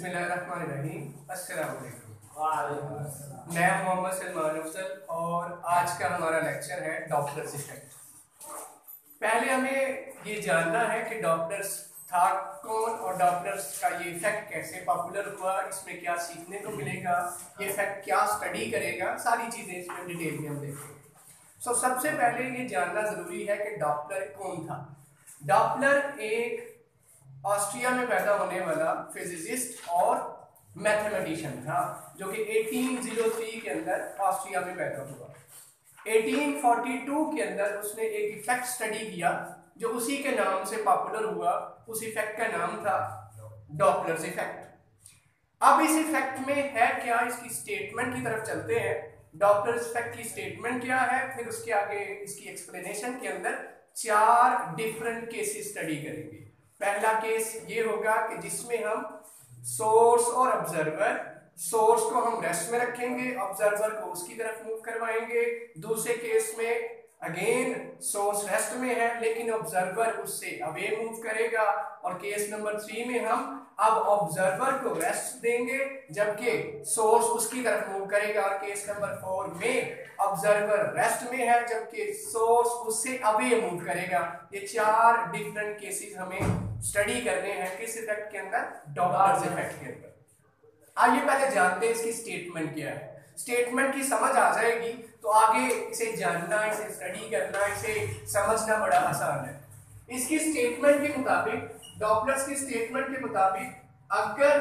बिस्मिल्लाहिर्रहमानिर्रहीम। अस्सलाम वालेकुम। वालेकुम अस्सलाम। मैं मोहम्मद सलमान अफजल और आज का हमारा लेक्चर है डॉप्लर्स इफेक्ट। पहले हमें ये जानना है कि डॉप्लर्स था कौन और डॉप्लर्स का ये इफेक्ट कैसे पॉपुलर हुआ, इसमें क्या सीखने को मिलेगा, ये इफेक्ट क्या स्टडी करेगा, सारी चीज़ें इसमें डिटेल में हम देखेंगे। सबसे पहले ये जानना ज़रूरी है कि डॉप्लर कौन था। डॉप्लर एक ऑस्ट्रिया में पैदा होने वाला फिजिसिस्ट और मैथमेटिशियन था जो कि 1803 के अंदर ऑस्ट्रिया में पैदा हुआ। 1842 के अंदर उसने एक इफेक्ट स्टडी किया जो उसी के नाम से पॉपुलर हुआ। उस इफेक्ट का नाम था डॉप्लर्स इफेक्ट। अब इस इफेक्ट में है क्या, इसकी स्टेटमेंट की तरफ चलते हैं। डॉप्लर्स इफेक्ट की स्टेटमेंट क्या है, फिर उसके आगे इसकी एक्सप्लेनेशन के अंदर 4 डिफरेंट केसेस स्टडी करेंगे। पहला केस ये होगा कि जिसमें हम सोर्स और ऑब्जर्वर, सोर्स को हम रेस्ट में रखेंगे, ऑब्जर्वर को उसकी तरफ मूव करवाएंगे। दूसरे केस में अगेन सोर्स रेस्ट में है लेकिन ऑब्जर्वर उससे अवे मूव करेगा। और केस नंबर 3 में हम अब ऑब्जर्वर को रेस्ट देंगे जबकि सोर्स उसकी तरफ मूव करेगा। और केस नंबर 4 में ऑब्जर्वर रेस्ट में है जबकि सोर्स उससे अवे मूव करेगा। ये 4 डिफरेंट केसेस हमें स्टडी करने हैं किस इफेक्ट के अंदर, डॉप्लर्स इफेक्ट के अंदर। आइए पहले जानते हैं इसकी स्टेटमेंट क्या है। स्टेटमेंट की समझ आ जाएगी तो आगे इसे जानना, इसे स्टडी करना, इसे समझना बड़ा आसान है। इसकी स्टेटमेंट के मुताबिक, डॉप्लर्स की स्टेटमेंट के मुताबिक, अगर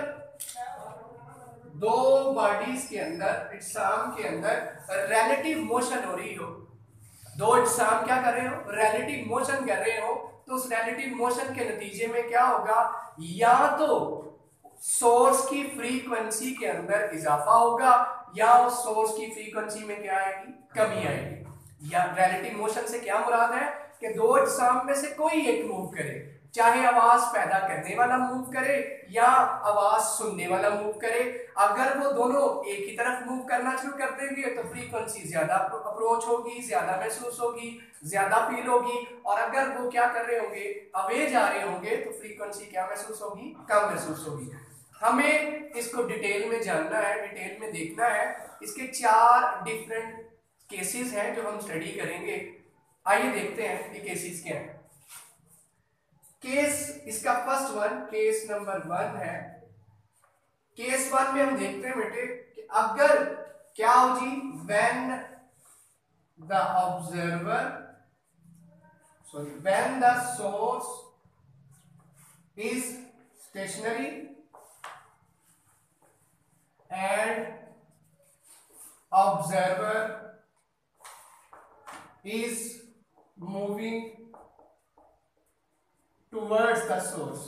दो बॉडीज के अंदर, इज्साम के अंदर रिलेटिव मोशन हो रही हो, दो इज्साम क्या कर रहे हो, रिलेटिव मोशन कर रहे हो, तो उस रिलेटिव मोशन के नतीजे में क्या होगा, या तो सोर्स की फ्रीक्वेंसी के अंदर इजाफा होगा या उस सोर्स की फ्रीक्वेंसी में क्या आएगी, कमी आएगी। या रिलेटिव मोशन से क्या मुराद है कि दो इज्साम में से कोई एक मूव करे, चाहे आवाज पैदा करने वाला मूव करे या आवाज सुनने वाला मूव करे। अगर वो दोनों एक ही तरफ मूव करना शुरू कर देंगे तो फ्रीक्वेंसी ज्यादा अप्रोच होगी, ज्यादा महसूस होगी, ज्यादा फील होगी। और अगर वो क्या कर रहे होंगे, अवे जा रहे होंगे, तो फ्रीक्वेंसी क्या महसूस होगी, कम महसूस होगी। हमें इसको डिटेल में जानना है, डिटेल में देखना है। इसके 4 डिफरेंट केसेस हैं जो हम स्टडी करेंगे। आइए देखते हैं ये केसेस क्या हैं। केस इसका फर्स्ट वन, केस नंबर 1 है। केस 1 में हम देखते हैं बेटे कि अगर क्या हो जी, when the observer, sorry, when the source is stationary and observer is moving towards the source।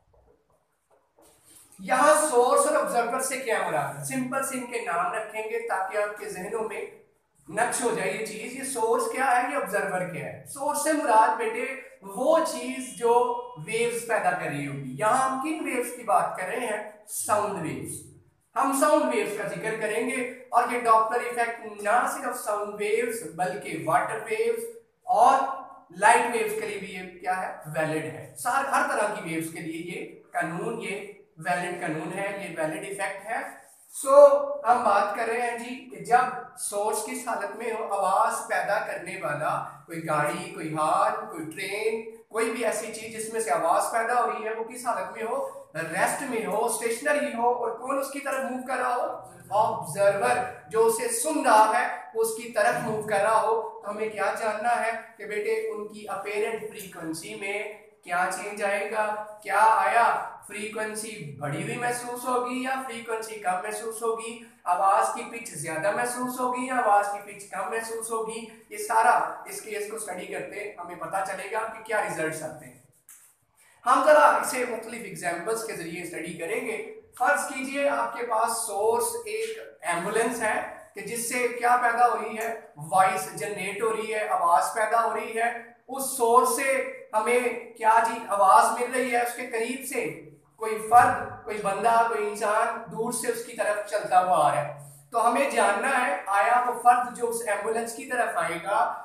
यहां सोर्स और ऑब्जर्वर से क्या मुराद है, सिंपल से इनके नाम रखेंगे ताकि आपके जहनों में नक्श हो जाए ये चीज। ये सोर्स क्या है, ये ऑब्जर्वर क्या है। सोर्स से मुराद बेटे वो चीज जो वेव्स पैदा कर रही होगी। यहां हम किन वेव्स की बात कर रहे हैं, साउंड वेव्स। हम साउंड वेव्स का जिक्र करेंगे। और ये डॉप्लर इफेक्ट ना सिर्फ साउंड वेव्स बल्कि वाटर वेव्स और लाइट वेव्स के लिए भी ये क्या है, वैलिड है। हर तरह की वेव्स के लिए ये कानून, ये वैलिड कानून है, ये वैलिड इफेक्ट है। हम बात कर रहे हैं जी कि जब सोर्स किस हालत में हो, आवाज पैदा करने वाला, कोई गाड़ी, कोई हार्न, कोई ट्रेन, कोई भी ऐसी चीज जिसमें से आवाज पैदा हो रही है, वो किस हालत में हो, रेस्ट में हो, स्टेशनरी हो। और कौन उसकी तरफ मूव कर रहा हो, ऑब्जर्वर जो उसे सुन रहा है उसकी तरफ मूव कर रहा हो। तो हमें क्या जानना है कि बेटे उनकी अपेरेंट फ्रीक्वेंसी में क्या चेंज आएगा, क्या आया, फ्रीक्वेंसी बढ़ी हुई महसूस होगी या फ्रीक्वेंसी कम महसूस होगी, आवाज की पिच ज्यादा महसूस होगी या आवाज की पिच कम महसूस होगी। ये सारा इस केस को स्टडी करते हमें पता चलेगा कि क्या रिजल्ट्स आते हैं। हम जरा इसे मुख्तलिफ एग्जाम्पल्स के जरिए स्टडी करेंगे। फर्ज कीजिए आपके पास सोर्स एक एम्बुलेंस है कि जिससे क्या पैदा हो रही है, वॉइस जनरेट हो रही है, आवाज पैदा हो रही है। उस सोर्स से हमें क्या जी, आवाज मिल रही है। उसके करीब से कोई फर्द, कोई बंदा, कोई इंसान दूर से उसकी तरफ चलता हुआ आ रहा है। तो हमें जानना है आया वो फर्द जो उस एम्बुलेंस की तरफ आएगा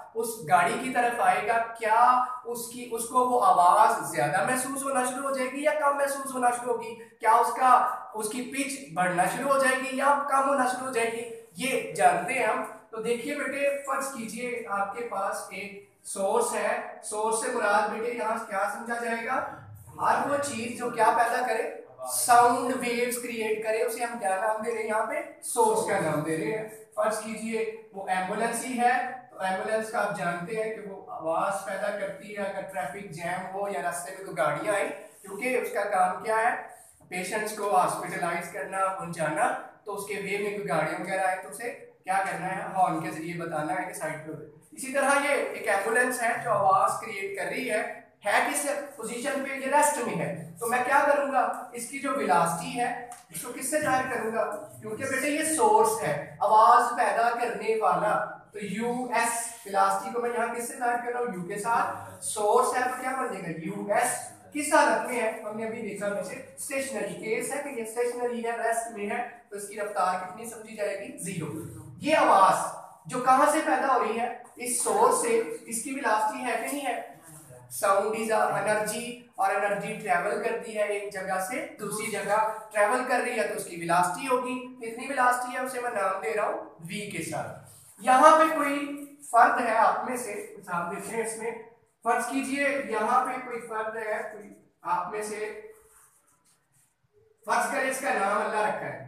उस गाड़ी की तरफ आएगा, क्या उसको वो आवाज ज्यादा महसूस होना शुरू हो जाएगी या कम महसूस होना शुरू होगी? क्या उसकी पिच बढ़ना शुरू हो जाएगी या कम होना शुरू हो जाएगी? ये जानते हैं हम। तो देखिए बेटे, फर्ज कीजिए आपके पास एक सोर्स है। सोर्स से मुराद बेटे यहाँ क्या समझा जाएगा? हर वो चीज जो क्या पैदा करे, साउंड वेव्स क्रिएट करे, उसे हम क्या नाम दे रहे हैं? यहाँ पे सोर्स का नाम दे रहे हैं। फर्ज कीजिए वो एम्बुलेंस ही है, तो एम्बुलेंस का आप जानते हैं कि वो आवाज पैदा करती है अगर ट्रैफिक जैम हो या रास्ते में कोई गाड़ियां आई, क्योंकि उसका काम क्या है? पेशेंट्स को हॉस्पिटलाइज करना, पहुंचाना। तो उसके वे में कोई गाड़ी वगैरह आए तो उसे क्या करना है? हॉर्न के जरिए बताना है कि साइड पे हो। इसी तरह ये एक एम्बुलेंस है जो आवाज क्रिएट कर रही है किस पोजीशन पे? ये रेस्ट में है। तो मैं क्या करूंगा? इसकी जो वेलोसिटी है इसको किससे जाहिर करूंगा? क्योंकि बेटे ये सोर्स है आवाज पैदा करने वाला, तो यूएस वेलोसिटी को मैं यहाँ किससे जाहिर कर रहा हूँ? यू के साथ। सोर्स है तो क्या बन जाएगा? यूएस। किस हालत में है? हमने अभी देखा वैसे स्टेशनरी केस है कि ये स्टेशनरी है, रेस्ट में है, तो इसकी रफ्तार कितनी समझी जाएगी? 0। ये आवाज जो कहां से पैदा हो रही है? इस सोर्स से। इसकी वेलोसिटी है कि नहीं है? साउंड इज एनर्जी, और एनर्जी ट्रेवल करती है एक जगह से दूसरी जगह ट्रेवल कर रही है, तो उसकी वेलोसिटी होगी। कितनी वेलोसिटी है उसे मैं नाम दे रहा हूं v के साथ। यहाँ पे कोई फर्द है आप में से, आप देख रहे हैं इसमें, फर्ज कीजिए यहाँ पे कोई फर्द है, कोई आप में से, फर्ज करें इसका नाम अल्लाह रखा है।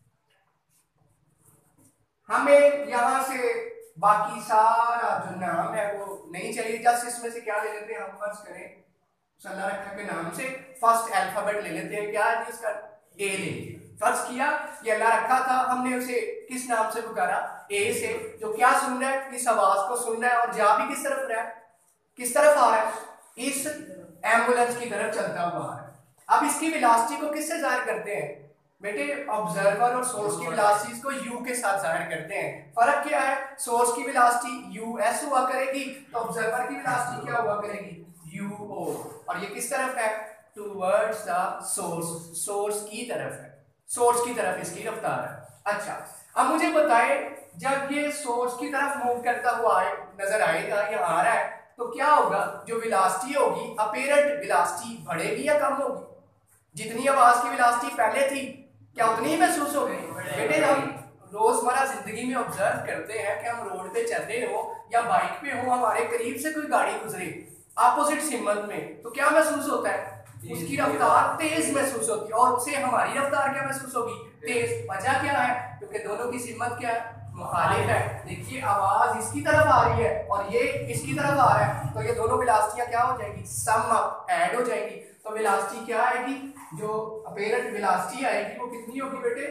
हमें यहां से बाकी सारा जो नाम है वो नहीं चाहिए, जस्ट इसमें से क्या ले लेते हैं हम? फर्ज करें अल्लाह रखा के नाम से फर्स्ट अल्फाबेट ले लेते हैं। क्या है इसका? ए ले लिया। फर्ज किया ये अल्लाह रखा था, हमने उसे किस नाम से पुकारा? ए से। जो क्या सुन रहा है? इस आवाज को सुन रहा है, और जा भी किस तरफ रहा है? किस तरफ आ रहा है? इस एम्बुलेंस की तरफ चलता हुआ आ रहा है। अब इसकी वेलोसिटी को किससे जाहिर करते हैं बेटे? ऑब्जर्वर और सोर्स की वेलोसिटी को u के साथ जाहिर करते हैं। फर्क क्या है? सोर्स की वेलोसिटी us हुआ करेगी, तो ऑब्जर्वर की वेलोसिटी क्या हुआ करेगी? uo। और ये किस तरफ है? टुवर्ड्स द सोर्स, सोर्स की तरफ है, सोर्स की तरफ इसकी रफ्तार है। अच्छा, अब मुझे बताएं, जब ये सोर्स की तरफ मूव करता हुआ नजर आएगा या आ रहा है, तो क्या होगा? जो वेलोसिटी होगी, अपीरेंट वेलोसिटी बढ़ेगी या कम होगी? जितनी आवाज की वेलोसिटी पहले थी क्या उतनी ही महसूस हो गई? बेटे हम रोजमर्रा जिंदगी में ऑब्जर्व करते हैं कि हम रोड पे चल रहे हो या बाइक पे हो, हमारे करीब से कोई गाड़ी गुजरे अपोजिट सिग्नल में, तो क्या महसूस होता है? उसकी रफ्तार तेज महसूस होती है, और उससे हमारी रफ्तार क्या महसूस होगी? तेज। वजह क्या है? क्योंकि दोनों की सिमत क्या है? मुखालिफ है। देखिए आवाज इसकी तरफ आ रही है और ये इसकी तरफ आ रहा है, तो ये दोनों वेलोसिटियां क्या हो जाएगी? सम अप, ऐड हो जाएगी। तो वेलोसिटी क्या आएगी? जो अपीरेंट वेलोसिटी आएगी वो कितनी होगी बेटे?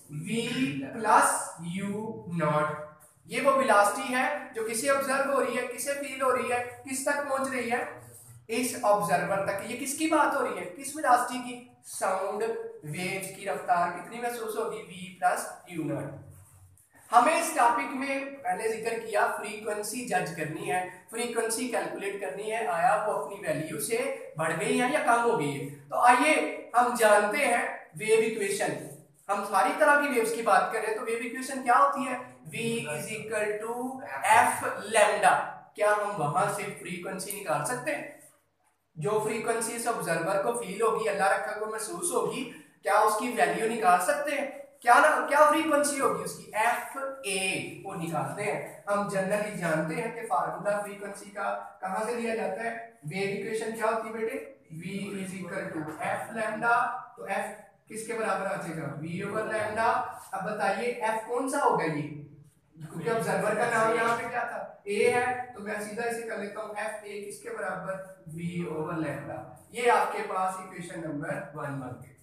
v plus u naught. ये वो वेलोसिटी है जो किसे ऑब्जर्व हो रही है, किसे फील हो रही है, किस तक पहुंच रही है? इस ऑब्जर्वर तक। ये किसकी बात हो रही है? किस वेलोसिटी की? साउंड वेव्स की रफ्तार कितनी महसूस होगी? v plus u naught. हमें इस टॉपिक में पहले जिक्र किया फ्रीक्वेंसी जज करनी है, फ्रीक्वेंसी कैलकुलेट करनी है, आया वो अपनी वैल्यू से बढ़ गई है या कम हो गई है। तो आइए हम जानते हैं वेव इक्वेशन। हम सारी तरह की वेव्स की बात कर रहे हैं, तो वेव इक्वेशन क्या होती है? v is equal to F lambda. क्या हम वहां से फ्रीक्वेंसी निकाल सकते हैं? जो फ्रीक्वेंसी इस ऑब्जर्वर को फील होगी, अल्लाह रखा को महसूस होगी, क्या उसकी वैल्यू निकाल सकते हैं? क्या फ्रीक्वेंसी होगी उसकी? एफ ए वो निकालते हैं। हम जनरली जानते हैं कि फार्मूला फ्रीक्वेंसी का कहां से लिया जाता है? वेव इक्वेशन क्या होती है बेटे? v is equal to F lambda. तो f किसके बराबर आ जाएगा? v over lambda. अब बताइए f कौन सा होगा ये? क्योंकि ऑब्जर्वर का नाम यहाँ पे क्या था? a है, तो मैं सीधा इसे कर लेता हूँ f a किसके बराबर? v over lambda. ये आपके पास इक्वेशन नंबर 1 बन गई।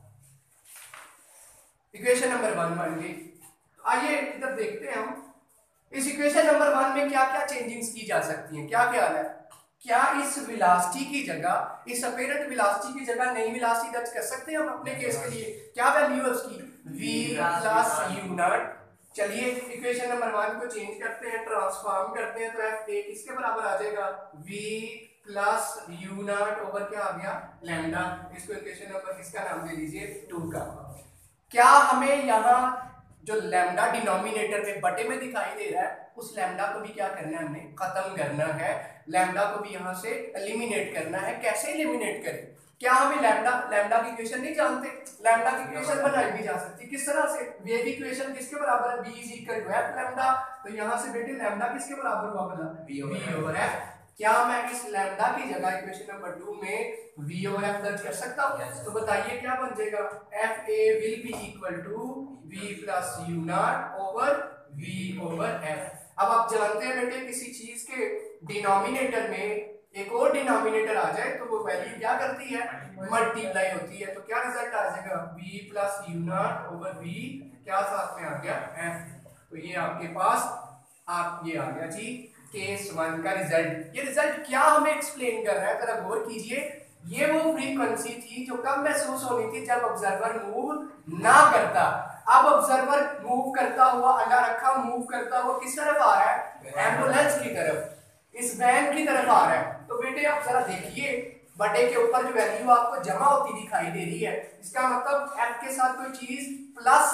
इक्वेशन नंबर 1 बन गई। आइए इधर देखते हैं हम इस इक्वेशन नंबर 1 में क्या क्या चेंजिंग्स की जा सकती हैं। क्या ख्याल है? क्या इस वेलोसिटी की जगह, इस अपीरेंट वेलोसिटी की जगह नई वेलोसिटी दर्ज कर सकते हैं हम अपने केस के लिए? क्या वैल्यू है उसकी? v plus u naught. चलिए इक्वेशन नंबर 1 को चेंज करते हैं, ट्रांसफॉर्म करते हैं, तो f a किसके बराबर आ जाएगा? v plus u naught over क्या आ गया? लैम्डा। इसको इक्वेशन नंबर किसका नाम दे दीजिए? 2 का। क्या हमें यहाँ जो लैम्डा डिनोमिनेटर में बटे में दिखाई दे रहा है उस लैम्डा को भी क्या करना है, हमने खत्म करना है, लैम्डा को भी यहाँ से एलिमिनेट करना है। कैसे एलिमिनेट करें? क्या हमें लैम्डा की इक्वेशन नहीं जानते? लैम्डा की इक्वेशन बनाई भी जा सकती है। किस तरह से? वेव इक्वेशन किसके बराबर है? v is equal to f lambda. तो यहाँ से बेटे लैम्डा किसके बराबर हुआ भला? v over f। क्या मैं इस लैम्डा की जगह इक्वेशन नंबर 2 में v ओवर f दर्ज कर सकता हूँ? तो बताइए क्या बन जाएगा? fa will be equal to v plus u naught over v over f। अब आप जानते हैं बेटे किसी चीज के डिनोमिनेटर में एक और डिनोमिनेटर आ जाए तो वो वैल्यू क्या करती है? मल्टीप्लाई होती है। तो क्या रिजल्ट आ जाएगा? v plus U naught over v, क्या साथ में आ गया? f। तो ये आपके पास आप ये आ गया जी केस 1 का रिजल्ट। ये रिजल्ट क्या हमें एक्सप्लेन कर रहा है, जरा गौर कीजिए। ये वो फ्रीक्वेंसी थी जो कब महसूस होनी थी? जब ऑब्जर्वर मूव ना करता। अब ऑब्जर्वर मूव करता हुआ, अल्लाह रखा मूव करता हुआ किस तरफ आ रहा है? एम्बुलेंस की तरफ, इस वैन की तरफ आ रहा है। तो बेटे आप जरा देखिए, बटे के ऊपर जो वैल्यू आपको जमा होती दिखाई दे रही है, इसका मतलब f के साथ कोई चीज प्लस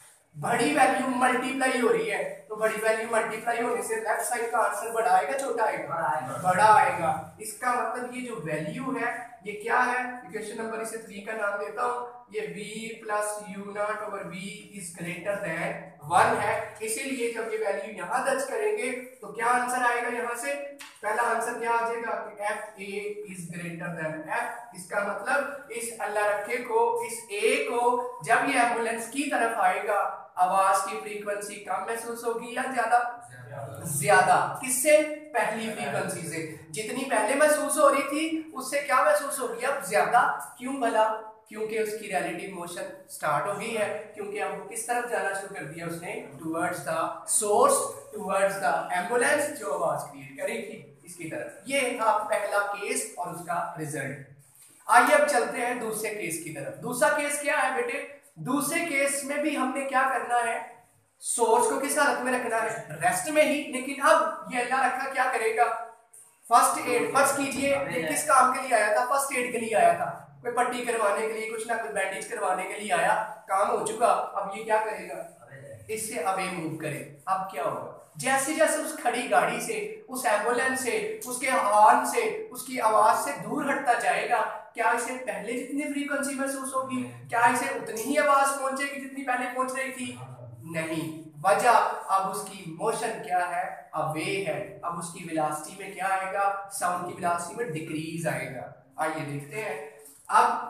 बड़ी वैल्यू मल्टीप्लाई हो रही है। तो बड़ी वैल्यू मल्टीप्लाई होने से लेफ्ट साइड का आंसर बड़ा आएगा छोटा आएगा? बड़ा आएगा। इसका मतलब ये जो वैल्यू है ये क्या है? इक्वेशन नंबर इसे 3 का नाम देता हूं। ये v plus U naught over v is greater than 1 है। इसीलिए जब ये वैल्यू यहाँ दर्ज करेंगे तो क्या आंसर आएगा? यहाँ से पहला आंसर क्या आ जाएगा कि f a is greater than f। इसका मतलब इस अल्लाह रखे को, इस a को जब ये एम्बुलेंस की तरफ आएगा आवाज की फ्रीक्वेंसी कम महसूस होगी या ज्यादा? ज्यादा। किससे? पहली फ्रीक्वेंसी से। जितनी पहले महसूस हो रही थी उससे क्या महसूस होगी अब? ज्यादा। क्यों भला? क्योंकि उसकी रिलेटिव मोशन स्टार्ट हो गई है। क्योंकि अब किस तरफ जाना शुरू कर दिया उसने? Towards the source, towards the ambulance जो आवाज क्रिएट करी थी इसकी तरफ। ये था पहला केस और उसका रिजल्ट। आइए अब चलते हैं दूसरे केस की तरफ। दूसरा केस क्या है बेटे? दूसरे केस में भी हमने क्या करना है? सोर्स को किस हालत में रखना है? रेस्ट में ही। लेकिन अब ये अल्लाह रखा क्या करेगा? First aid. फर्स्ट कीजिए ये किस काम के लिए आया था? फर्स्ट एड के लिए आया था। कोई पट्टी करवाने के लिए, कुछ ना कुछ बैंडेज करवाने के लिए आया, काम हो चुका। अब ये क्या करेगा? इससे अवे मूव करे। अब क्या होगा? जैसे जैसे उस खड़ी गाड़ी से, उस एम्बुलेंस से, उसके हॉर्न से, उसकी आवाज से दूर हटता जाएगा, क्या इसे पहले जितनी फ्रीक्वेंसी महसूस होगी? क्या इसे उतनी ही आवाज पहुंचेगी जितनी पहले पहुंच रही थी? नहीं। वजह अब उसकी मोशन क्या है? अवे है। अब उसकी वेलोसिटी में क्या आएगा? साउंड की वेलोसिटी में डिक्रीज आएगा। आइए देखते हैं। अब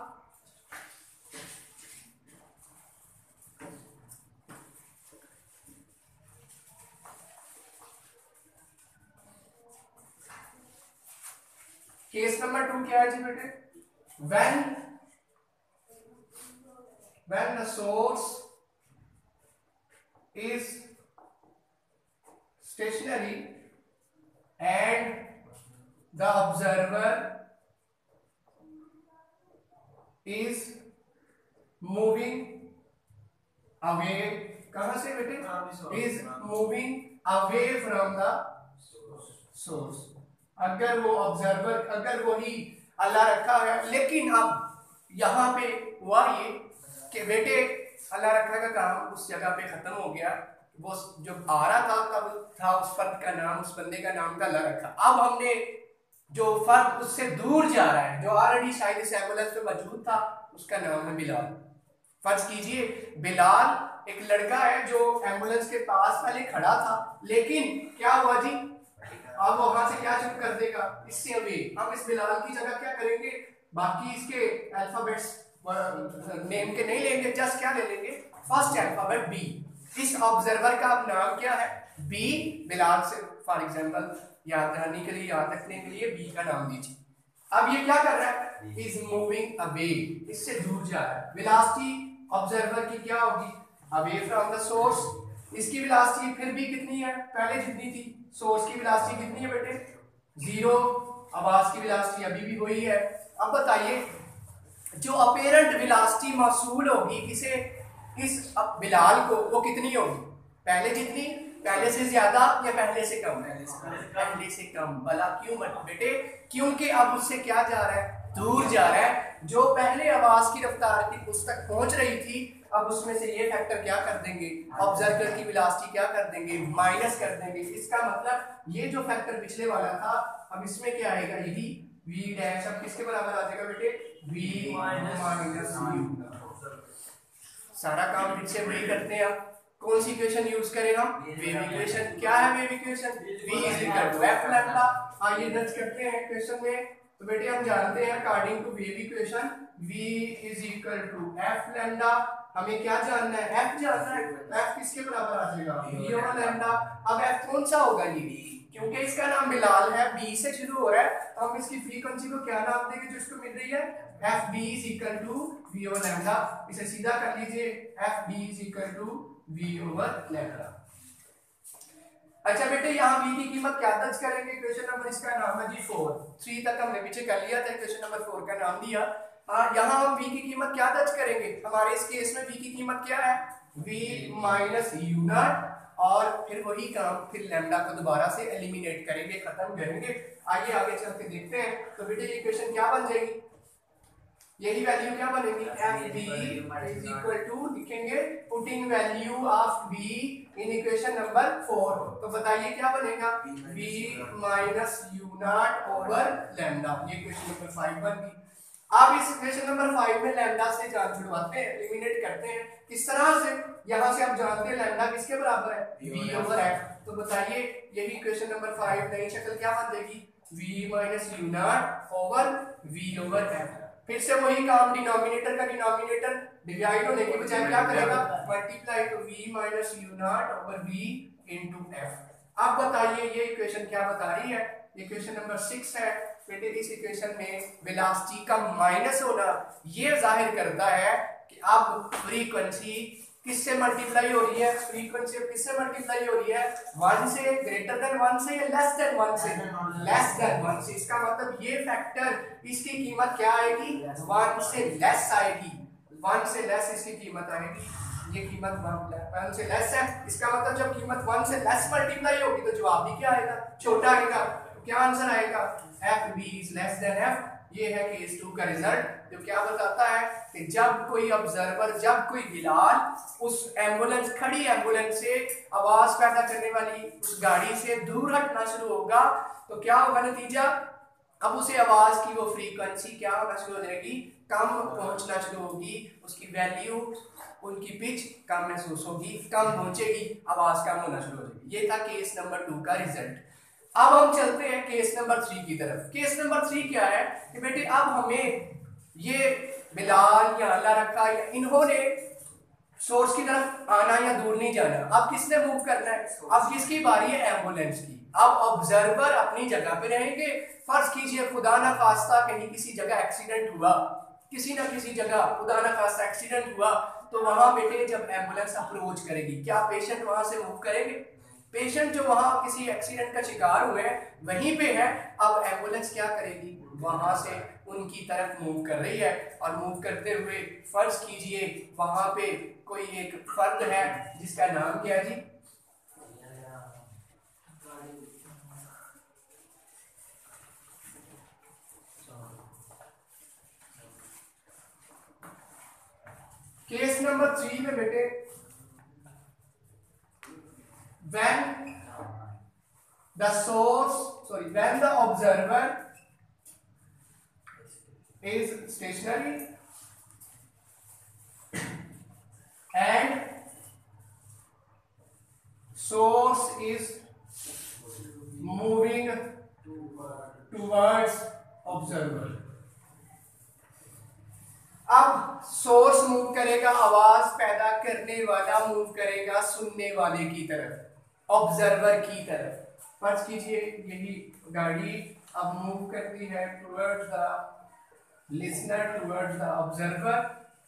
केस नंबर 2 क्या है जी बेटे? when the source is stationary and the observer is moving away। कहां से बेटे? is moving away from the source। अगर वो ऑब्जर्वर, अगर वही अल्लाह रखा है, लेकिन अब यहाँ पे हुआ ये कि बेटे अल्लाह रखा का काम उस जगह पे खत्म हो गया। वो जो आ रहा था तब था उस फर्द का नाम, उस बंदे का नाम था अल्लाह रखा। अब हमने जो फर्द उससे दूर जा रहा है, जो ऑलरेडी शायद इस एम्बुलेंस में मौजूद था, उसका नाम है बिलाल। फर्ज कीजिए बिलाल एक लड़का है जो एम्बुलेंस के पास पहले खड़ा था, लेकिन क्या हुआ जी? अब वहां से क्या चुप कर देगा? इससे अभी हम इस बिलाल की जगह क्या करेंगे? बाकी इसके अल्फाबेट्स नेम के नहीं लेंगे, जस्ट क्या ले लेंगे? First alphabet B. इस ऑब्जर्वर का अब नाम क्या है? बी। बिलाल से फॉर एग्जांपल याद रहने के लिए, याद रखने के लिए बी का नाम दीजिए। अब ये क्या कर रहा है? इज मूविंग अवे, इससे दूर जा रहा है। वेलोसिटी ऑब्जर्वर की क्या होगी? Away from the source. इसकी वेलोसिटी फिर भी कितनी है? पहले जितनी थी। सोर्स की वेलोसिटी कितनी है बेटे? 0। आवाज की वेलोसिटी अभी भी वही है। अब बताइए जो अपीरेंट वेलोसिटी मौसूल होगी किसे? इस बिलाल को, वो कितनी होगी? पहले जितनी? पहले से ज्यादा या पहले से कम? पहले से कम। भला क्यों बेटे? क्योंकि अब उससे क्या जा रहा है? दूर जा रहा है। जो पहले आवाज की रफ्तार थी उस तक पहुंच रही थी, अब उसमें से ये फैक्टर क्या कर देंगे, ऑब्जर्वर की वेलोसिटी क्या कर देंगे, माइनस कर देंगे। इसका मतलब ये जो फैक्टर पिछले वाला था, अब इसमें क्या आएगा, यही v डैश अब किसके बराबर आ जाएगा बेटे, v माइनस u। सारा काम फिर से वही करते हैं। अब कौन सी इक्वेशन यूज करें हम, वेव इक्वेशन। क्या है wave equation, v is equal to f lambda. आइए दर्ज करते हैं इक्वेशन में। तो बेटे हम जानते हैं according to wave equation v is equal to f lambda. हमें क्या जानना है, f जानना है। f किसके बराबर आ जाएगा, v ओवर लैम्डा। अब f कौन सा होगा, ये क्योंकि इसका नाम बिलाल है, b से शुरू हो रहा है, तो हम इसकी फ्रीक्वेंसी को क्या नाम देंगे जो इसको मिल रही है, f b is equal to v over lambda. इसे सीधा कर लीजिए, f b is equal to v over lambda. अच्छा बेटे यहाँ v की कीमत क्या दर्ज करेंगे, इक्वेशन नंबर इसका नाम है जी 4। 3 तक हमने पीछे कर लिया था, इक्वेशन नंबर 4 का नाम दिया। यहाँ हम v की कीमत क्या दर्ज करेंगे, हमारे इस केस में v की कीमत क्या है, v माइनस यू नॉट, और फिर वही काम, फिर लैम्डा को दोबारा से एलिमिनेट करेंगे, खत्म करेंगे। आइए आगे चल के देखते हैं। तो बेटे ये इक्वेशन क्या बन जाएगी, यही वैल्यू क्या बनेगी, f b is equal to, लिखेंगे putting value of b in equation number 4। तो बताइए क्या बनेगा, b minus u naught over lambda. ये इक्वेशन नंबर 5 बन गई। अब इस इक्वेशन नंबर 5 में लैम्डा से जान छुड़वाते हैं, एलिमिनेट करते हैं। किस तरह से, यहां से आप जानते हैं लैम्डा किसके बराबर है, v ओवर f। तो बताइए यही इक्वेशन नंबर 5 नई शक्ल क्या बन जाएगी, v minus u naught over v over f। फिर से वही काम, डिनोमिनेटर का डिनोमिनेटर डिवाइड होने के बजाय क्या करेगा, मल्टीप्लाई, तो v minus u naught over v into f। अब बताइए ये इक्वेशन क्या बता रही है, इक्वेशन नंबर 6 है। बेटे इस इक्वेशन में वेलोसिटी का माइनस होना ये जाहिर करता है कि अब फ्रीक्वेंसी किससे मल्टीप्लाई हो रही है, फ्रीक्वेंसी किससे मल्टीप्लाई हो रही है, 1 से, ग्रेटर देन 1 से, या लेस देन 1 से, लेस देन 1 से। इसका मतलब ये फैक्टर, इसकी कीमत क्या आएगी, 1 से लेस आएगी, 1 से लेस इसकी कीमत आएगी। ये कीमत 1 से लेस है, इसका मतलब जब कीमत 1 से लेस मल्टीप्लाई होगी तो जवाब भी क्या आएगा, छोटा आएगा। तो क्या आंसर आएगा, f b is less than f. ये है केस 2 का रिजल्ट, जो क्या बताता है कि जब कोई ऑब्जर्वर, जब कोई बिलाल उस एम्बुलेंस, खड़ी एम्बुलेंस से आवाज पैदा करने वाली उस गाड़ी से दूर हटना शुरू होगा, तो क्या होगा नतीजा, अब उसे आवाज की वो फ्रीक्वेंसी क्या होना शुरू हो जाएगी, कम पहुंचना शुरू होगी, उसकी वैल्यू, उनकी पिच कम महसूस होगी, कम पहुंचेगी, आवाज कम होना शुरू हो जाएगी। ये था केस नंबर 2 का रिजल्ट। अब हम चलते हैं केस नंबर 3 की तरफ। केस नंबर 3 क्या है कि बेटे अब हमें ये बिलाल या अल्लाह रखा, या इन्होंने सोर्स की तरफ आना या दूर नहीं जाना, अब किसने मूव करना है, अब किसकी बारी है, एम्बुलेंस की। अब ऑब्जर्वर अपनी जगह पे रहेंगे। फर्ज कीजिए खुदा ना खास्ता कहीं किसी जगह एक्सीडेंट हुआ, किसी ना किसी जगह खुदा ना खास्ता एक्सीडेंट हुआ, तो वहां बेटे जब एम्बुलेंस अप्रोच करेगी, क्या पेशेंट वहां से मूव करेंगे, पेशेंट जो वहां किसी एक्सीडेंट का शिकार हुए वहीं पे है, अब एम्बुलेंस क्या करेगी, वहां से उनकी तरफ मूव कर रही है। और मूव करते हुए फर्ज कीजिए वहां पे कोई एक फर्द है जिसका नाम क्या है जी, केस नंबर 3 में बेटे, when when the observer is stationary and source is moving towards observer। अब सोर्स मूव करेगा, आवाज पैदा करने वाला मूव करेगा सुनने वाले की तरफ, ऑब्जर्वर की तरफ। फर्ज कीजिए यही गाड़ी अब मूव करती है towards the listener, towards the observer,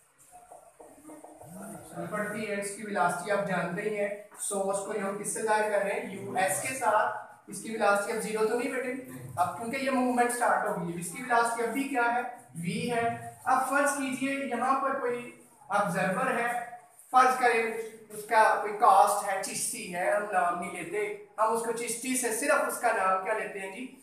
चल पड़ती है। इसकी वेलोसिटी आप जानते ही हैं, सोर्स को हम किससे जाहिर कर रहे हैं, यूएस के साथ। इसकी वेलोसिटी अब 0 तो नहीं बेटे, अब क्योंकि ये मूवमेंट स्टार्ट हो गई है, इसकी वेलोसिटी अब भी क्या है, v है। अब फर्ज कीजिए यहाँ पर कोई ऑब्जर्वर है, फर्ज करें उसका कोई कास्ट है, चिश्ती है, हम नाम नहीं लेते, हम उसको चिश्ती से सिर्फ उसका नाम क्या लेते हैं जी,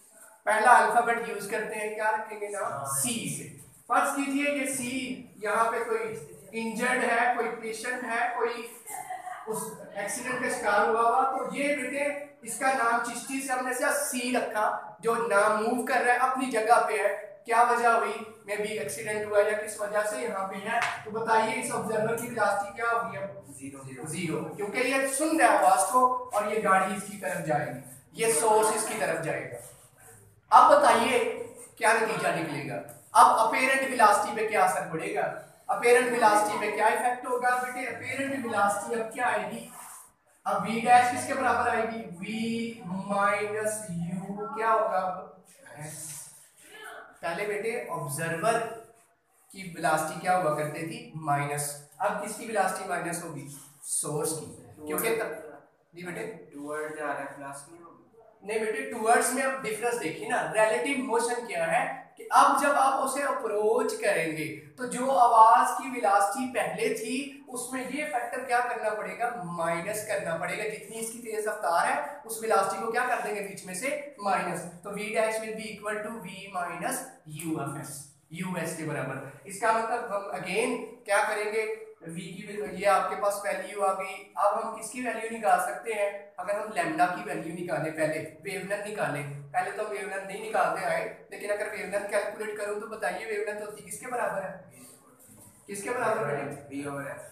पहला अल्फाबेट यूज करते हैं, क्या रखेंगे नाम, सी से। फर्ज कीजिए ये सी, यहाँ पे कोई इंजर्ड है, कोई पेशेंट है, कोई उस एक्सीडेंट का शिकार हुआ, तो ये बेटे इसका नाम चिश्ती से हमने सिर्फ सी रखा, जो नाम मूव कर रहा है अपनी जगह पे है। क्या वजह हुई, मे बी एक्सीडेंट हुआ या किस वजह से यहाँ पे है, तो बताइए इस ऑब्जर्वर की वेलोसिटी क्या होगी, अब जीरो, क्योंकि ये सुन रहा है आवाज को और ये गाड़ी इसकी तरफ जाएगी, ये सोर्स इसकी तरफ जाएगा। अब बताइए क्या नतीजा निकलेगा, अब अपेरेंट वेलोसिटी पे क्या असर पड़ेगा, अपेरेंट वेलोसिटी पे क्या इफेक्ट होगा बेटे, अपेरेंट वेलोसिटी अब क्या आएगी, अब v डैश किसके बराबर आएगी, v माइनस u, क्या होगा s। पहले बेटे ऑब्जर्वर की वेलोसिटी क्या हुआ करती थी, माइनस, अब किसकी वेलोसिटी माइनस होगी, सोर्स की, क्योंकि जी बेटे टुवर्ड्स आ रहा है वेलोसिटी नहीं बेटे, टुवर्ड्स में अब डिफरेंस देखिए ना, रिलेटिव मोशन क्या है कि अब जब आप उसे अप्रोच करेंगे तो जो आवाज की वेलोसिटी पहले थी उसमें ये फैक्टर क्या करना पड़ेगा, माइनस करना पड़ेगा, जितनी इसकी तेज रफ्तार है उस वेलोसिटी को क्या कर देंगे बीच में से माइनस, तो v dash will be equal to v minus u of s, us के बराबर। इसका मतलब हम अगेन क्या करेंगे, v की ये आपके पास वैल्यू आ गई, अब हम किसकी वैल्यू निकाल सकते हैं, अगर हम लैम्डा की वैल्यू निकालें, पहले वेवलेंथ निकालें, पहले तो वेवलेंथ नहीं निकालते आए, लेकिन अगर वेवलेंथ कैलकुलेट करूं तो बताइए वेवलेंथ होती किसके बराबर है, किसके बराबर है, v over f,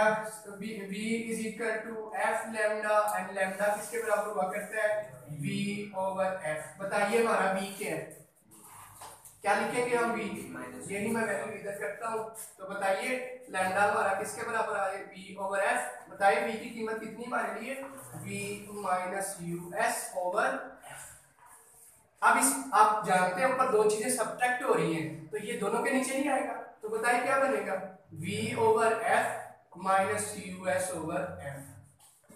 v is equal to f lambda, and lambda किसके बराबर हुआ करता है, v ओवर f। बताइए हमारा v क्या है, क्या लिखेंगे हम v, यही मैं वैल्यू इधर करता हूँ, तो बताइए लैम्डा हमारा किसके बराबर आ जाए, v ओवर f। बताइए v की कीमत कितनी हमारे लिए, v minus us over f। अब इस आप जानते हैं ऊपर दो चीजें सब्ट्रैक्ट हो रही हैं, तो ये दोनों के नीचे नहीं आएगा, तो बताइए क्या बनेगा, v over f minus us over f,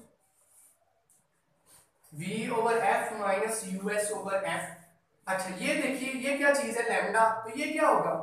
v over f minus us over f। अच्छा ये देखिए ये क्या चीज है लैम्डा, तो ये क्या होगा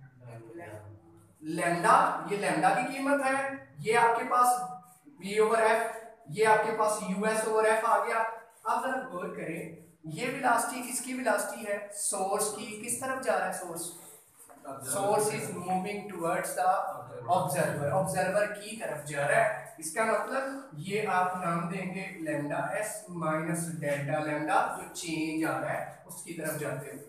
लैम्डा, ये लैम्डा की कीमत है, ये आपके पास v ओवर f, ये आपके पास us ओवर f आ गया। अब जरा गौर करें, ये वेलोसिटी किसकी वेलोसिटी है, सोर्स की, किस तरफ जा रहा है source, source is moving towards the observer, observer की तरफ जा रहा है। इसका मतलब ये आप नाम देंगे lambda s minus delta lambda, जो चेंज आ रहा है उसकी तरफ जाते हुए,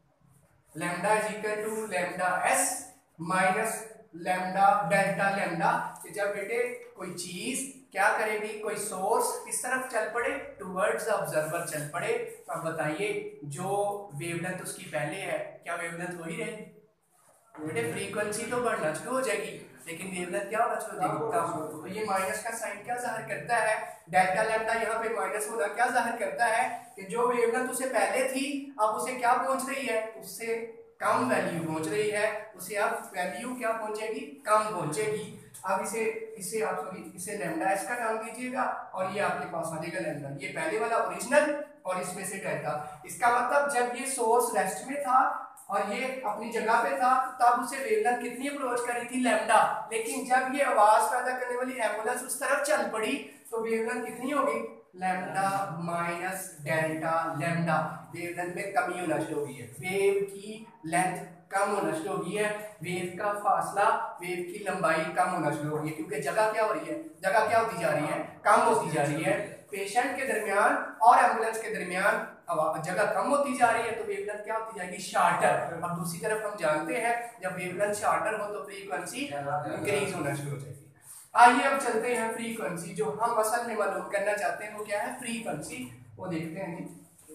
lambda is equal to lambda s minus lambda delta lambda, कि जब बेटे कोई चीज क्या करेगी, कोई सोर्स किस तरफ चल पड़े, टुवर्ड्स ऑब्जर्वर चल पड़े, तो अब बताइए जो वेवलेंथ उसकी पहले है क्या वेवलेंथ वही रहेगी, बेटे फ्रीक्वेंसी तो बढ़ना शुरू हो जाएगी लेकिन वेवलेंथ क्या होना शुरू हो जाएगी, कम। तो ये माइनस का साइन क्या जाहिर करता है, डेल्टा लैम्डा यहाँ पे माइनस होना क्या जाहिर करता है कि जो वेवलेंथ उसे पहले थी अब उसे क्या पहुंच रही है, उससे कम वैल्यू पहुंच रही है, उसे अब वैल्यू क्या पहुंचेगी, कम पहुंचेगी। अब इसे आप सॉरी इसे लैम्डा एस का नाम दीजिएगा और ये आपके पास आ जाएगा लैम्डा, ये पहले वाला ओरिजिनल और इसमें से डेल्टा। इसका मतलब जब ये सोर्स रेस्ट में था और ये अपनी जगह पे था तब उसे वेवलेंथ कितनी अप्रोच करी थी, लैम्डा, लेकिन जब ये आवाज पैदा करने वाली एम्बुलेंस उस तरफ चल पड़ी तो वेवलेंथ कितनी होगी, lambda minus delta lambda, wavelength में कमी होना शुरू हुई है, वेव की लेंथ कम होना शुरू हो गई है, वेव का फासला, वेव की लंबाई कम होना शुरू हो गई है, क्योंकि जगह क्या हो रही है, जगह क्या होती जा रही है, कम होती जा रही है। पेशेंट के दरमियान और एम्बुलेंस के दरमियान जगह कम होती जा रही है तो वेवलेंथ क्या होती जाएगी, शार्टर। अब दूसरी तरफ हम जानते हैं जब वेवलेंथ शार्टर हो तो फ्रीक्वेंसी इंक्रीज होना शुरू हो जाएगी। आइए अब चलते हैं फ्रीक्वेंसी, जो हम असल में मालूम करना चाहते हैं वो क्या है, फ्रीक्वेंसी, वो देखते हैं जी।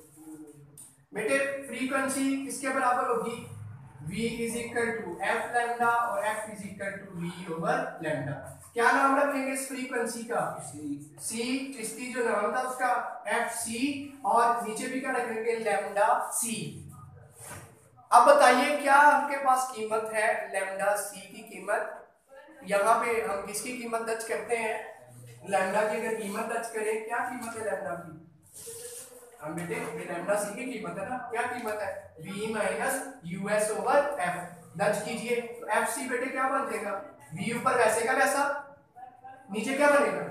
बेटे फ्रीक्वेंसी किसके बराबर होगी, v is equal to f lambda और f is equal to v over lambda. क्या नाम रखेंगे इस फ्रीक्वेंसी का, c, चिश्ती जो नाम था उसका fc, और नीचे भी क्या रखेंगे लैम्डा c। अब बताइए क्या आपके पास कीमत है लैम्डा c की कीमत, यहाँ पे हम किसकी कीमत दर्ज करते हैं, लैम्डा की अगर कीमत दर्ज करें, क्या कीमत है लैम्डा की, हम बेटे ये लैम्डा सी की कीमत है ना, क्या कीमत है, v minus us over f, दर्ज कीजिए। तो एफ सी बेटे क्या बन जाएगा, v ऊपर वैसे का वैसा, नीचे क्या बनेगा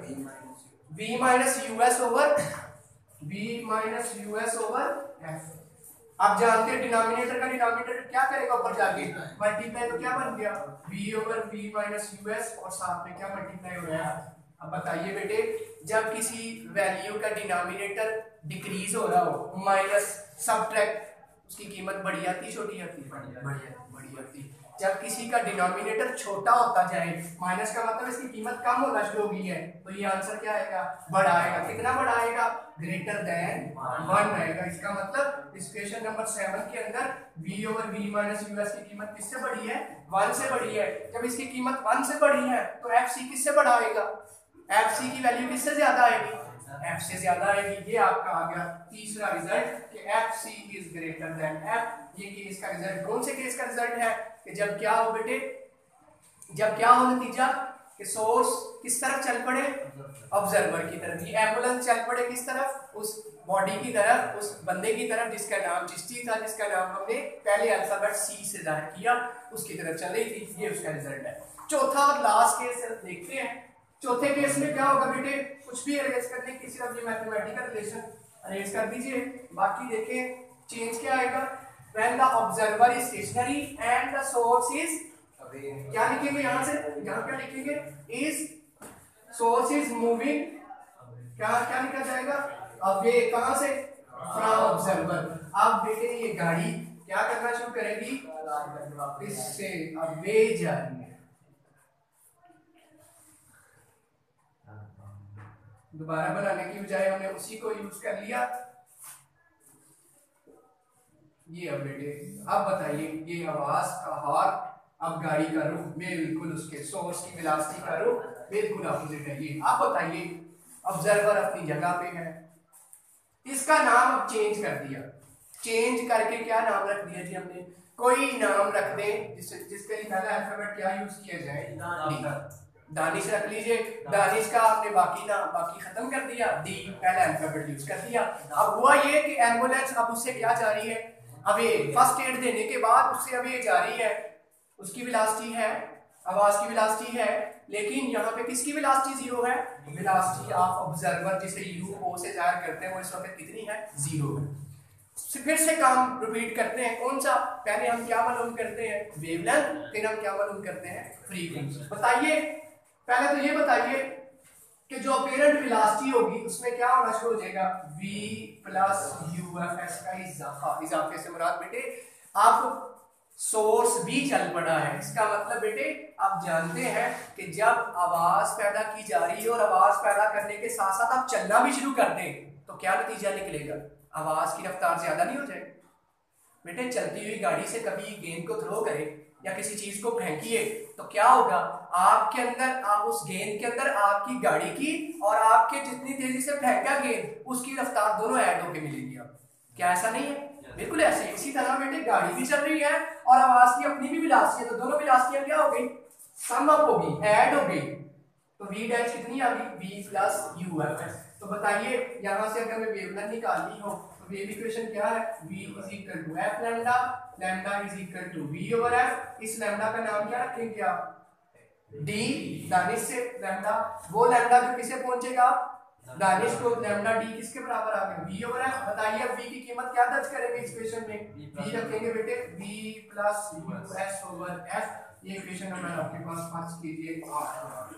v minus us over f। आप जानते हैं डिनोमिनेटर का डिनोमिनेटर क्या करेगा ऊपर जाके मल्टीप्लाई, तो क्या बन गया v over v minus u s और साथ में क्या मल्टीप्लाई हो रहा है। अब बताइए बेटे जब किसी वैल्यू का डिनोमिनेटर डिक्रीज हो रहा हो माइनस सबट्रैक्ट उसकी कीमत बड़ी आती छोटी आती बड़ी आती। जब किसी का डिनोमिनेटर छोटा होता जाए माइनस का मतलब इसकी कीमत कम होना शुरू हो गई है तो ये आंसर क्या आएगा बड़ा आएगा। कितना बड़ा आएगा ग्रेटर देन 1 आएगा। इसका मतलब इक्वेशन नंबर 7 के अंदर v over v minus u s की कीमत किससे बड़ी है 1 से बड़ी है। जब इसकी कीमत 1 से बड़ी है तो fc किससे बड़ा आएगा fc की वैल्यू किससे ज्यादा आएगी f से ज्यादा आएगी। ये आपका आ गया तीसरा रिजल्ट कि fc is greater than f। ये केस का रिजल्ट कौन से केस का रिजल्ट है कि जब क्या हो बेटे जब क्या हो नतीजा कि सोर्स किस तरफ चल पड़े ऑब्जर्वर की तरफ। ये एम्बुलेंस चल पड़े किस तरफ उस बॉडी की तरफ उस बंदे की तरफ जिसका नाम चिश्ती था जिसका नाम हमने पहले अल्फाबेट सी से जाहिर किया उसकी तरफ चल रही थी। ये उसका रिजल्ट है। चौथा और लास्ट केस देखते हैं। चौथे केस में क्या होगा बेटे कुछ भी अरेंज करने की सिर्फ ये मैथमेटिकल रिलेशन अरेंज कर दीजिए। बाकी देखें चेंज क्या आएगा when the observer is stationary and the source is क्या लिखेंगे यहाँ से यहाँ क्या लिखेंगे is source is moving क्या क्या लिखा जाएगा अवे कहाँ से from observer। अब बेटे ये गाड़ी क्या करना शुरू करेगी इससे अवे जा रही है। दोबारा बनाने की बजाय हमने उसी को यूज कर लिया। ये अब बेटे अब बताइए ये आवाज का हार अब गाड़ी का रुख बिल्कुल उसके सोर्स की वेलोसिटी का रुख बिल्कुल अपोजिट है। ये आप बताइए ऑब्जर्वर अपनी जगह पे है इसका नाम अब चेंज कर दिया। चेंज करके क्या नाम रख दिया जी हमने कोई नाम रख दे जिसके लिए पहला अल्फाबेट क्या यूज किया जाए दानिश रख लीजिए। दानिश का आपने बाकी खत्म कर दिया डी पहला अल्फाबेट यूज कर दिया। अब हुआ ये कि एम्बुलेंस अब उससे क्या जा रही है अवे फर्स्ट एड देने के बाद उससे अवे जा रही है उसकी वेलोसिटी है आवाज की वेलोसिटी है लेकिन यहाँ पे किसकी वेलोसिटी 0 है वेलोसिटी ऑफ ऑब्जर्वर जिसे यू ओ से जाहिर करते हैं वो इस वक्त कितनी है 0 है। फिर से काम रिपीट करते हैं कौन सा पहले हम क्या मालूम करते हैं वेवलेंथ फिर हम क्या मालूम करते हैं फ्रीक्वेंसी। बताइए पहले तो ये बताइए कि जो अपेरेंट वेलोसिटी होगी उसमें क्या होना शुरू हो जाएगा v प्लस ufs का इजाफा। इजाफे से मुराद बेटे आप सोर्स भी चल पड़ा है। इसका मतलब बेटे आप जानते हैं कि जब आवाज पैदा की जा रही है और आवाज पैदा करने के साथ साथ आप चलना भी शुरू कर दें तो क्या नतीजा निकलेगा आवाज की रफ्तार ज्यादा नहीं हो जाएगी। बेटे चलती हुई गाड़ी से कभी गेंद को थ्रो करें या किसी चीज को फेंकिए तो क्या होगा आपके अंदर आप उस गेंद के अंदर आपकी गाड़ी की और आपके जितनी तेजी से फेंका गेंद उसकी रफ्तार दोनों ऐड होके मिलेगी। अब क्या ऐसा नहीं है बिल्कुल ऐसे। इसी तरह बेटे गाड़ी भी चल रही है और आवाज की अपनी भी वेलोसिटी है तो दोनों वेलोसिटियां क्या हो गई सम अप होगी ऐड हो गई तो v डैश कितनी आ गई v प्लस uf। तो बताइए यहां से अगर मैं वेवलेंथ निकालनी हो तो वेव इक्वेशन क्या है v is equal to f lambda lambda is equal to v over f। इस लैम्डा का नाम क्या रखेंगे आप d दानिश से लैम्डा वो लैम्डा जो किसे पहुंचेगा दानिश को लैम्डा d किसके बराबर आ गया v ओवर f। बताइए अब v की कीमत क्या दर्ज करेंगे इस इक्वेशन में v रखेंगे बेटे v plus us over f। ये इक्वेशन नंबर आपके पास पास कीजिए 8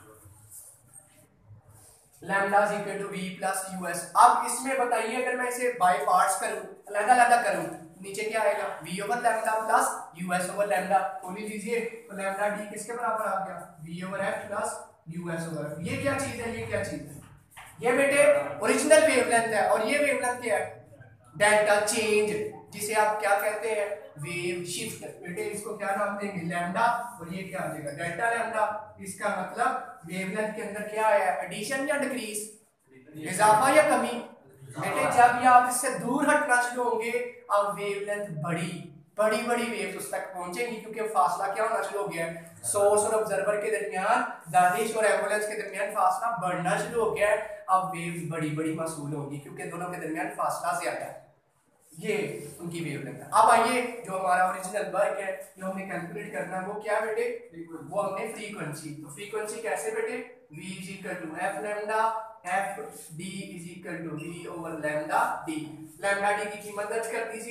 lambda is equal to v plus us। अब इसमें बताइए अगर मैं इसे बाय पार्ट्स करूं अलग-अलग करूं नीचे क्या आएगा v over lambda plus us over lambda खोल लीजिए तो लैम्डा d किसके बराबर आ गया v over f plus us over. ये क्या चीज है ये क्या चीज है ये बेटे ओरिजिनल वेवलेंथ है और ये वेवलेंथ क्या है डेल्टा चेंज जिसे आप क्या कहते हैं वेव शिफ्ट। बेटे इसको क्या नाम देंगे लैम्डा और ये क्या आ जाएगा डेल्टा लैम्डा। इसका मतलब वेवलेंथ के अंदर क्या है एडिशन या डिक्रीज इजाफा या कमी। बेटे जब ये आप इससे दूर हटना शुरू होंगे अब वेवलेंथ बड़ी वेव्स उस तक पहुंचेंगी क्योंकि फासला क्या होना शुरू हो गया है सोर्स और ऑब्जर्वर के दरमियान दानिश और एम्बुलेंस के दरमियान फासला बढ़ना शुरू हो गया है। अब वेव्स बड़ी मसूल होंगी क्योंकि दोनों के दरमियान फासला ज्यादा है। ये उनकी वेवलेंथ है। अब आइए जो हमारा ओरिजिनल वर्क है जो हमने कैलकुलेट करना है वो क्या बेटे वो हमने फ्रीक्वेंसी। तो फ्रीक्वेंसी कैसे बेटे v is equal to f lambda f d is equal to v over lambda d। Lambda d की कीमत दर्ज कर दीजिए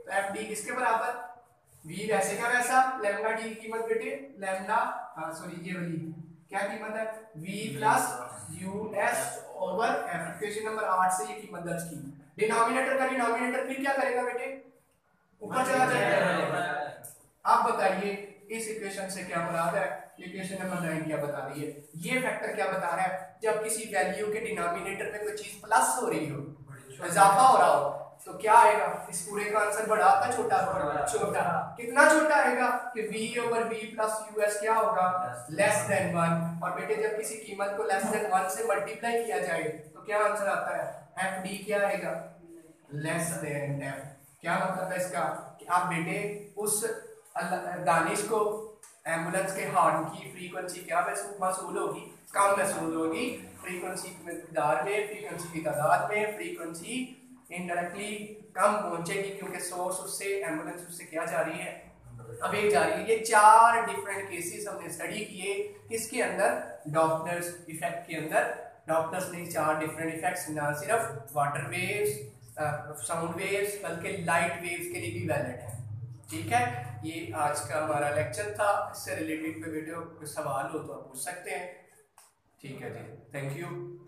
तो एफ डी किसके बराबर, वी वैसे का वैसा, लैम्डा डी की कीमत बेटे लैम्डा, सॉरी ये वाली क्या कीमत है, v plus u s over f. Equation number 8 से ये कीमत दर्ज की। डिनोमिनेटर का डिनोमिनेटर फिर क्या करेगा बेटे, ऊपर चला जाएगा। आप बताइए इस इक्वेशन से क्या मुराद है, इक्वेशन नंबर 9 क्या बता रही है, ये फैक्टर क्या बता रहा है, जब किसी वैल्यू के डिनोमिनेटर में कोई चीज प्लस हो रही हो, इजाफा हो रहा हो, तो क्या आएगा, इस पूरे का आंसर बड़ा का छोटा, छोटा। कितना छोटा आएगा कि v over v plus us क्या होगा, लेस देन 1। और बेटे जब किसी कीमत को लेस देन 1 से मल्टीप्लाई किया जाए तो क्या आंसर आता है, fd क्या आएगा, लेस देन 10। क्या मतलब है इसका कि आप बेटे उस दानिश को एम्बुलेंस के हॉर्न की फ्रीक्वेंसी क्या मसूल होगी, कम मसूल होगी, फ्रीक्वेंसी की मिकदार में, फ्रीक्वेंसी की तादाद में, फ्रीक्वेंसी इनडायरेक्टली कम पहुंचेगी क्योंकि सोर्स उससे, एम्बुलेंस उससे क्या जा रही है, अभी जा रही है। ये 4 डिफरेंट केसेस हमने स्टडी किए किसके अंदर, डॉप्लर्स इफेक्ट के अंदर। डॉप्लर्स ने 4 डिफरेंट इफेक्ट्स, ना सिर्फ वाटर वेव्स, साउंड वेव्स, बल्कि लाइट वेव्स के लिए भी वैलिड है। ठीक है, ये आज का हमारा लेक्चर था। इससे रिलेटेड कोई वीडियो कोई सवाल हो तो आप पूछ सकते हैं। ठीक है जी, थैंक यू।